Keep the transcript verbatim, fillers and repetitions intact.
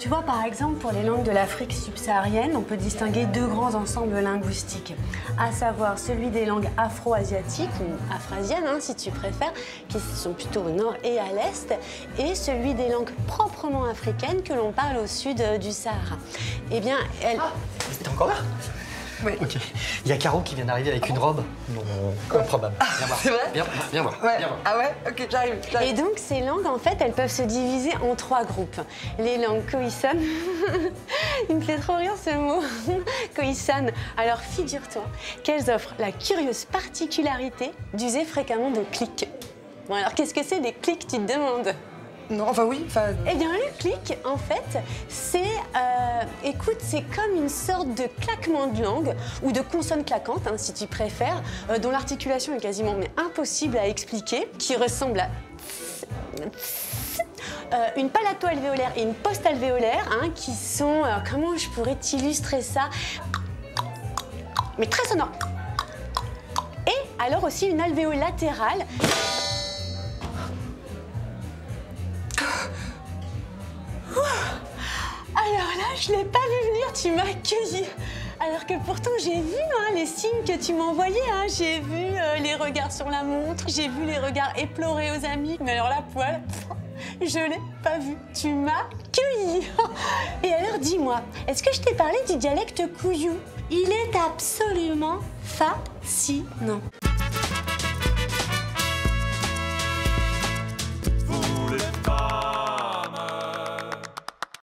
Tu vois, par exemple, pour les langues de l'Afrique subsaharienne, on peut distinguer deux grands ensembles linguistiques, à savoir celui des langues afro-asiatiques, ou afrasiennes, hein, si tu préfères, qui sont plutôt au nord et à l'est, et celui des langues proprement africaines que l'on parle au sud euh, du Sahara. Eh bien, elle... Ah, t'es encore là? Oui. Ok. Il y a Caro qui vient d'arriver avec une robe. Non, improbable. Viens voir. C'est vrai? Viens, viens voir. Ouais. Viens voir. Ah ouais? Ok, j'arrive. Et donc, ces langues, en fait, elles peuvent se diviser en trois groupes. Les langues Khoisan. Il me fait trop rire ce mot. Khoisan. Alors, figure-toi qu'elles offrent la curieuse particularité d'user fréquemment de clics. Bon, alors, qu'est-ce que c'est des clics, tu te demandes? Non, enfin oui, enfin... Eh bien, le clic, en fait, c'est... Euh, écoute, c'est comme une sorte de claquement de langue, ou de consonne claquante, hein, si tu préfères, euh, dont l'articulation est quasiment mais impossible à expliquer, qui ressemble à... Euh, une palato-alvéolaire et une post-alvéolaire, hein, qui sont... Euh, comment je pourrais t'illustrer ça? Mais très sonore. Et alors aussi une alvéolatérale. Alors là, je ne l'ai pas vu venir, tu m'as accueilli. Alors que pourtant, j'ai vu hein, les signes que tu m'envoyais. Hein. J'ai vu euh, les regards sur la montre, j'ai vu les regards éplorés aux amis. Mais alors la poêle, je ne l'ai pas vu. Tu m'as accueilli. Et alors, dis-moi, est-ce que je t'ai parlé du dialecte Kouyou? Il est absolument fascinant.